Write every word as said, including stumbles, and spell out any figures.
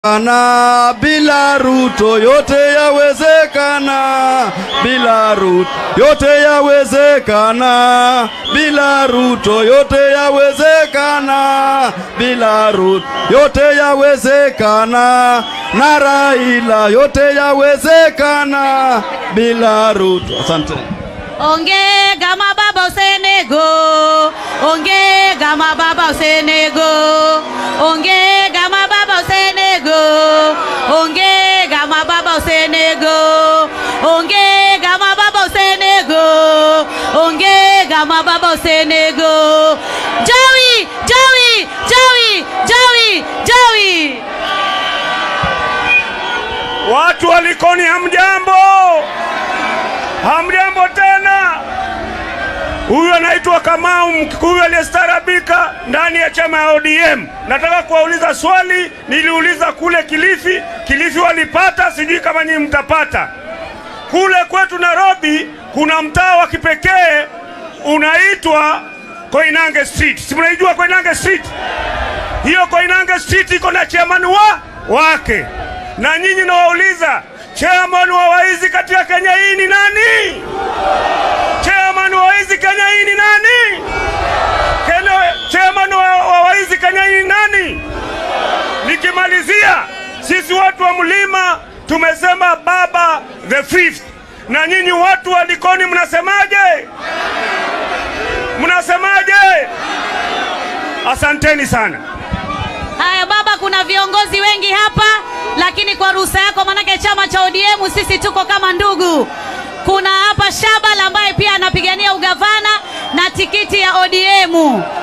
Ana bila Ruto yote yawezekana, bila Ruto yote yawezekana, bila Ruto yote yawezekana, bila Ruto yote yawezekana, na Raila yote yawezekana, bila Ruto. Asante. Onge gama baba usenego, onge gama baba usenego, onge gama baba usenego, onge gama baba usenego, onge gama baba usenego, onge gama baba usenego. Joey, Joey, Joey, Joey, Joey. Watu wa Likoni hamjambo, hamjambo tena. Huyu anaitwa Kamau, Mkikuyu aliyestarabika ndani ya chama ya O D M. Nataka kuwauliza swali, niliuliza kule Kilifi, Kilifi walipata, sijui kama nyinyi mtapata. Kule kwetu Nairobi kuna mtaa wa kipekee unaitwa Koinange Street. Si mnaijua Koinange Street? Hiyo Koinange Street iko na chairman wa wake. Na nyinyi nawauliza, chairman wa waizi katika Kenya hii ni nani? Chairman wa waizi Kenya hii ni nani? Kenya, chairman wa, wa waizi Kenya hii ni nani? Nikimalizia, sisi watu wa Mlima tumesema baba the fifth. Na nyinyi watu wa Likoni mnasemaje? Mnasemaje? Asanteni sana. Haya baba, kuna viongozi wengi hapa, lakini kwa ruhusa yako, manake chama cha O D M sisi tuko kama ndugu. Kuna hapa Shabal ambaye pia anapigania ugavana na tikiti ya O D M.